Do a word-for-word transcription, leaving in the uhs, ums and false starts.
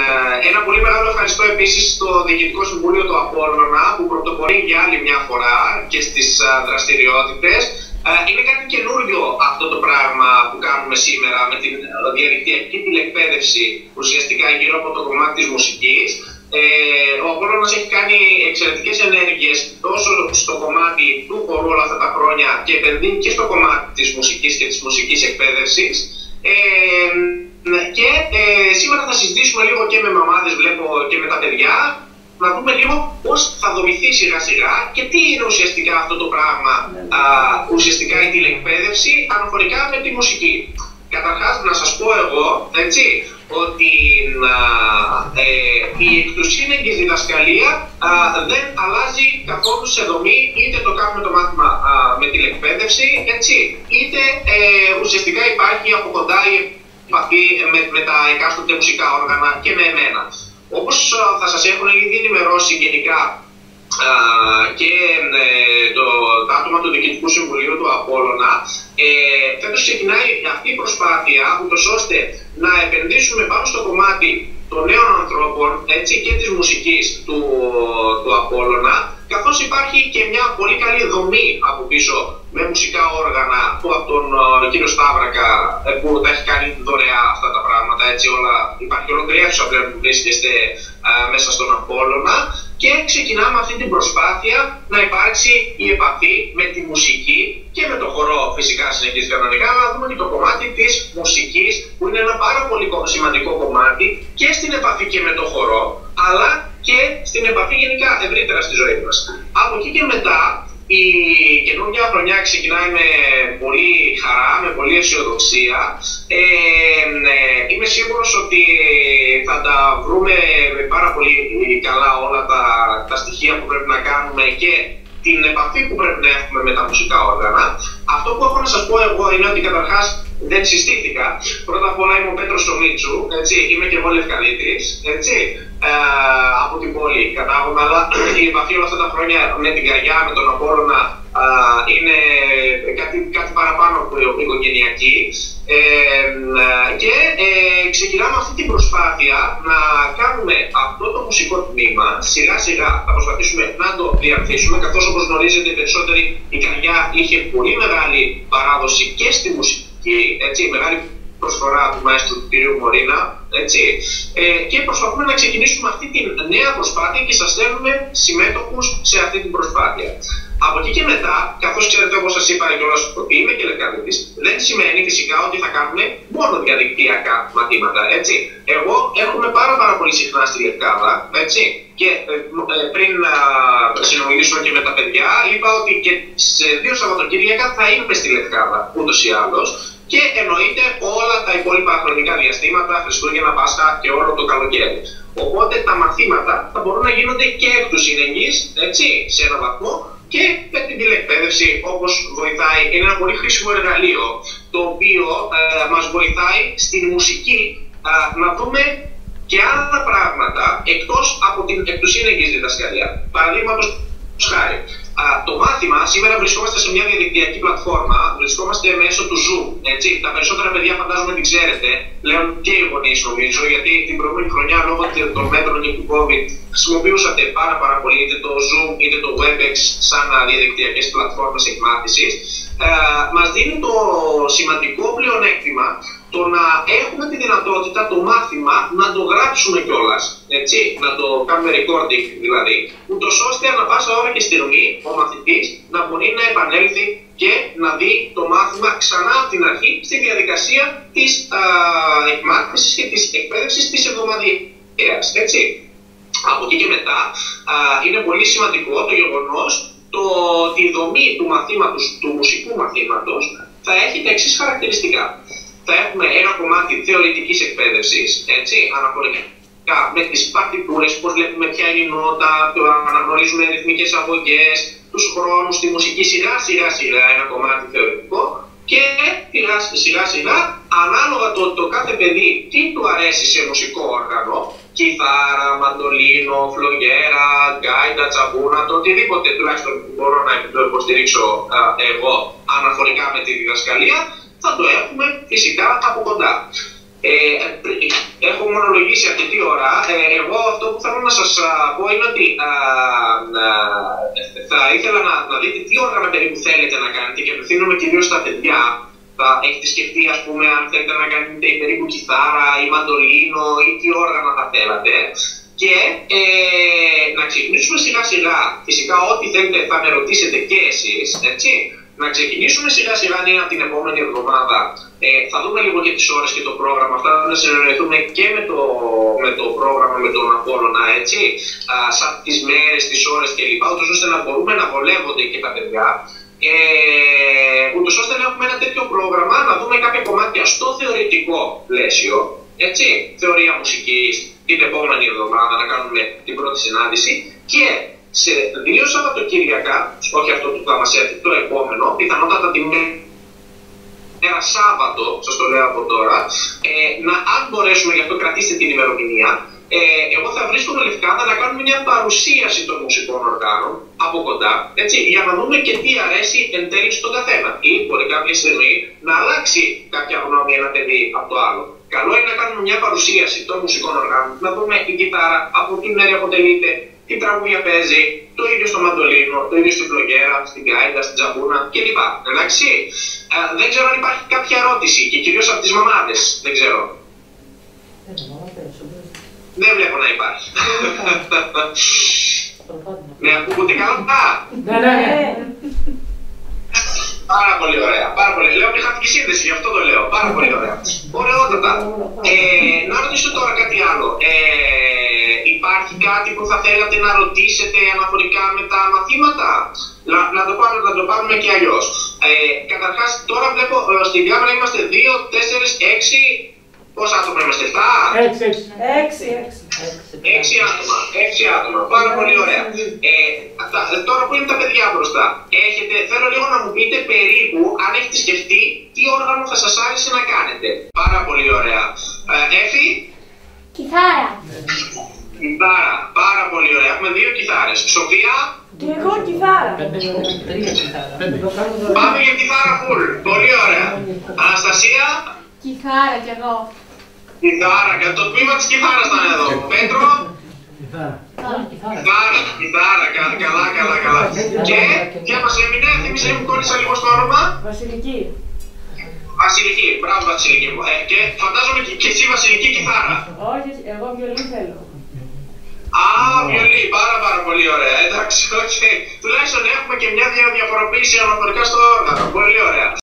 ένα πολύ μεγάλο ευχαριστώ επίσης στο Διοικητικό Συμβούλιο του Απόλλωνα που πρωτοπορεί για άλλη μια φορά και στις δραστηριότητες. Είναι κάτι καινούριο αυτό το πράγμα που κάνουμε σήμερα με την διαδικτυακή τηλεκπαίδευση ουσιαστικά γύρω από το κομμάτι της μουσικής. Ο Απόλλωνας έχει κάνει εξαιρετικές ενέργειες τόσο στο κομμάτι του χορού όλα αυτά τα χρόνια και επενδύει και στο κομμάτι της μουσικής και της μουσικής εκπαίδευσης. Και ε, σήμερα θα συζητήσουμε λίγο και με μαμάδες, βλέπω, και με τα παιδιά, να δούμε λίγο πώς θα δομηθεί σιγά σιγά και τι είναι ουσιαστικά αυτό το πράγμα, α, ουσιαστικά η τηλεκπαίδευση αναφορικά με τη μουσική. Καταρχάς να σας πω εγώ, έτσι, ότι α, ε, η εκ του σύνεγγυς διδασκαλία α, δεν αλλάζει καθόλου σε δομή, είτε το κάνουμε το μάθημα α, με τηλεκπαίδευση, έτσι, είτε ε, ουσιαστικά υπάρχει από κοντά η επαφή με, με τα εκάστοτε μουσικά όργανα και με εμένα. Όπως θα σας έχουν ήδη ενημερώσει γενικά α, και ε, το, τα άτομα του Διοικητικού Συμβουλίου του Απόλλωνα, ε, φέτος ξεκινάει αυτή η προσπάθεια, ούτως ώστε να επενδύσουμε πάνω στο κομμάτι των νέων ανθρώπων, έτσι, και της μουσικής του, του Απόλλωνα, καθώς υπάρχει και μια πολύ καλή δομή από πίσω με μουσικά όργανα που από τον uh, κύριο Σταύρακα ε, που τα έχει κάνει δωρεά αυτά τα πράγματα, έτσι, όλα, υπάρχει ολόκληρη αίθουσα πλέον που βρίσκεστε uh, μέσα στον Απόλλωνα, και ξεκινάμε αυτή την προσπάθεια να υπάρξει η επαφή με τη μουσική και με το χορό φυσικά συνεχίζει κανονικά, αλλά δούμε και το κομμάτι της μουσικής που είναι ένα πάρα πολύ σημαντικό κομμάτι και στην επαφή και με το χορό, αλλά και στην επαφή γενικά ευρύτερα στη ζωή μας. Από εκεί και μετά η καινούργια χρονιά ξεκινάει με πολύ χαρά, με πολύ αισιοδοξία. Ε, ε, είμαι σίγουρος ότι θα τα βρούμε πάρα πολύ καλά όλα τα, τα στοιχεία που πρέπει να κάνουμε και την επαφή που πρέπει να έχουμε με τα μουσικά όργανα. Αυτό που έχω να σας πω εγώ είναι ότι καταρχάς δεν συστήθηκα. Πρώτα απ' όλα είμαι ο Πέτρος Σομίτσου, έτσι, είμαι και εγώ Λευκαδίτης, έτσι, ε, από την πόλη κατάγομαι, αλλά η επαφή όλα αυτά τα χρόνια με την Καριά, με τον Απόλλωνα, ε, είναι κάτι, κάτι παραπάνω από οικογενειακή. Ε, και ε, ξεκινάμε αυτή την προσπάθεια να κάνουμε αυτό το μουσικό τμήμα σιγά σιγά, θα προσπαθήσουμε να το διαρθίσουμε, καθώς όπως γνωρίζετε οι περισσότεροι η Καριά είχε πολύ μεγάλη παράδοση και στη μουσική, έτσι, μεγάλη προσφορά του μαέστρου του κ. Μωρίνα, έτσι, ε, και προσπαθούμε να ξεκινήσουμε αυτή τη νέα προσπάθεια και σας θέλουμε συμμέτοχους σε αυτή την προσπάθεια. Από εκεί και μετά, καθώς ξέρετε, όπως σας είπα κιόλας ότι είμαι και Λευκαδίτης, δεν σημαίνει φυσικά ότι θα κάνουμε μόνο διαδικτυακά μαθήματα, έτσι. Εγώ έρχομαι πάρα πάρα πολύ συχνά στη Λευκάδα, έτσι, και ε, ε, πριν α, συνομιλήσουμε και με τα παιδιά, είπα ότι και σε δύο Σαββατοκύριακα θα είμαι στη Λευκάδα, ούτως ή άλλως, και εννοείται όλα τα υπόλοιπα χρονικά διαστήματα, Χριστούγεννα, Πάσχα και όλο το καλοκαίρι. Οπότε τα μαθήματα θα μπορούν να γίνονται και εκ του σύνεγγυς, έτσι, σε έναν βαθμό, και με την τηλεκπαίδευση, όπως βοηθάει. Είναι ένα πολύ χρήσιμο εργαλείο, το οποίο ε, μας βοηθάει στην μουσική ε, να δούμε και άλλα πράγματα εκτός από την εκ του σύνεγγυς διδασκαλία. Παραδείγματος χάρη, α, το μάθημα, σήμερα βρισκόμαστε σε μια διαδικτυακή πλατφόρμα, βρισκόμαστε μέσω του Zoom, έτσι. Τα περισσότερα παιδιά φαντάζομαι την ξέρετε, πλέον και οι γονείς νομίζω, γιατί την προηγούμενη χρονιά λόγω των μέτρων και του COVID χρησιμοποιούσατε πάρα, πάρα πολύ είτε το Zoom είτε το WebEx σαν διαδικτυακές πλατφόρμες εκμάθησης. Ε, μας δίνει το σημαντικό πλεονέκτημα το να έχουμε τη δυνατότητα το μάθημα να το γράψουμε κιόλας, έτσι, να το κάνουμε recording δηλαδή, ούτως ώστε ανά πάσα ώρα και στιγμή ο μαθητής να μπορεί να επανέλθει και να δει το μάθημα ξανά από την αρχή στη διαδικασία της α, εκμάθησης και της εκπαίδευσης της εβδομαδιαίας, έτσι. Από εκεί και μετά α, είναι πολύ σημαντικό το γεγονός το ότι η δομή του μαθήματος, του μουσικού μαθήματος, θα έχει τα εξής χαρακτηριστικά. Θα έχουμε ένα κομμάτι θεωρητικής εκπαίδευσης, έτσι, αναφορικά με τις παρτιτούρες, πώς βλέπουμε ποια είναι η νότα, αναγνωρίζουμε ρυθμικές αγωγές, τους χρόνους, τη μουσική, σιγά σιγά σιγά ένα κομμάτι θεωρητικό, και σιγά σιγά ανάλογα το, το κάθε παιδί τι του αρέσει σε μουσικό όργανο, κιθάρα, μαντολίνο, φλογέρα, γκάιτα, τσαμπούνα, το οτιδήποτε τουλάχιστον μπορώ να το υποστηρίξω α, εγώ αναφορικά με τη διδασκαλία, θα το έχουμε φυσικά από κοντά. Ε, έχω μονολογήσει αρκετή ώρα. Ε, εγώ αυτό που θέλω να σας πω είναι ότι α, α, θα ήθελα να, να δείτε τι όργανα περίπου θέλετε να κάνετε και απευθύνομαι κυρίως στα παιδιά. Θα έχετε σκεφτεί, ας πούμε, αν θέλετε να κάνετε περίπου κιθάρα ή μαντολίνο ή τι όργανα θα θέλατε. Και ε, να ξεκινήσουμε σιγά σιγά. Φυσικά, ό,τι θέλετε θα με ρωτήσετε και εσείς, έτσι. Να ξεκινήσουμε σιγά σιγά, αν είναι από την επόμενη εβδομάδα. Ε, θα δούμε λίγο και τις ώρες και το πρόγραμμα. Αυτά να συνεννοηθούμε και με το, με το πρόγραμμα, με τον Απόλλωνα, έτσι. Α, σαν τις μέρες, τις ώρες κλπ. Ούτως ώστε να μπορούμε να βολεύονται και τα παιδιά. Ε, ούτως ώστε να έχουμε ένα τέτοιο πρόγραμμα, να δούμε κάποια κομμάτια στο θεωρητικό πλαίσιο. Έτσι, θεωρία μουσικής την επόμενη εβδομάδα να κάνουμε την πρώτη συνάντηση και σε δύο Σαββατοκύριακα, όχι αυτό που θα μας έρθει, το επόμενο, πιθανότατα την μέρα Σάββατο, σας το λέω από τώρα, ε, να, αν μπορέσουμε, γι' αυτό κρατήστε την ημερομηνία, ε, εγώ θα βρίσκομαι Λευκάδα να κάνουμε μια παρουσίαση των μουσικών οργάνων από κοντά, έτσι, για να δούμε και τι αρέσει εν τέλει στον καθένα. Ή μπορεί κάποια στιγμή να αλλάξει κάποια γνώμη ένα παιδί από το άλλο. Καλό είναι να κάνουμε μια παρουσίαση των μουσικών οργάνων, να δούμε την κιθάρα, από τι μέρη αποτελείται, τι τραγούδια παίζει, το ίδιο στο μαντολίνο, το ίδιο στην πλογέρα, στην γκάιντα, στην τζαμπούνα κλπ. Εντάξει. Ε, δεν ξέρω αν υπάρχει κάποια ερώτηση και κυρίως από τις μαμάδες. Δεν ξέρω. Δεν βλέπω να υπάρχει. Ναι, ακούγονται καλά. Ναι, ναι, ναι. Πάρα πολύ ωραία. Πάρα πολύ. Λέω μηχανική σύνδεση, γι' αυτό το λέω. Πάρα πολύ ωραία. Ωραιότατα. Ε, να ρωτήσω τώρα κάτι άλλο. Ε, υπάρχει κάτι που θα θέλατε να ρωτήσετε αναφορικά με τα μαθήματα? Να, να, το, πάρουμε, να το πάρουμε και αλλιώς. Ε, καταρχάς, τώρα βλέπω ε, στη διάμερα είμαστε δύο, τέσσερα, έξι. Πόσα άτομα είμαστε, εφτά? έξι, έξι. Έξι άτομα, έξι άτομα, πάρα πολύ ωραία. Ε, τα, τώρα που είναι τα παιδιά μπροστά, έχετε, θέλω λίγο να μου πείτε περίπου αν έχετε σκεφτεί τι όργανο θα σας άρεσε να κάνετε. Πάρα πολύ ωραία. Ε, Έφη? Κιθάρα. Κιθάρα, πάρα πολύ ωραία. Έχουμε δύο κιθάρες. Σοφία? Και εγώ κιθάρα. Πάμε για κιθάρα full. Πολύ ωραία. Αναστασία? Κιθάρα κι εγώ. Κιθάρα, και το τμήμα της κιθάρας ήταν εδώ. Πέτρο? Κιθάρα. Κιθάρα, κιθάρα, κα- καλά, καλά, καλά. Και, ποια μας έμεινε, θύμισε μου, κόλλησα λίγο στο όνομα. Βασιλική. Βασιλική, μπράβο Βασιλική μου. Ε, και φαντάζομαι και, και εσύ Βασιλική κιθάρα. Όχι, εγώ βιολί θέλω. Α, βιολί, πάρα πάρα πολύ ωραία. Εντάξει, οκ. Τουλάχιστον έχουμε και μια δια- διαφοροποίηση αναφορικά στο όργανο. Πολύ ωραία.